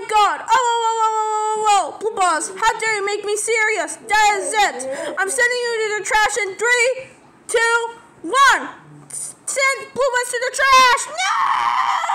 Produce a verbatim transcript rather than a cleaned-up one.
god! Oh, whoa, whoa, whoa, whoa, whoa, whoa! bluebuzz, how dare you make me serious? That is it! I'm sending you to the trash in three, two, one! Send bluebuzz to the trash! No!